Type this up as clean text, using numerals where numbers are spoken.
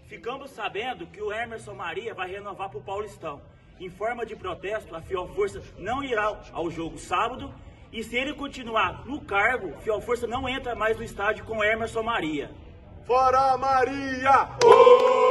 Ficamos sabendo que o Emerson Maria vai renovar para o Paulistão. Em forma de protesto, a Fiel Força não irá ao jogo sábado e se ele continuar no cargo, Fiel Força não entra mais no estádio com Emerson Maria. Fora Maria! Oh!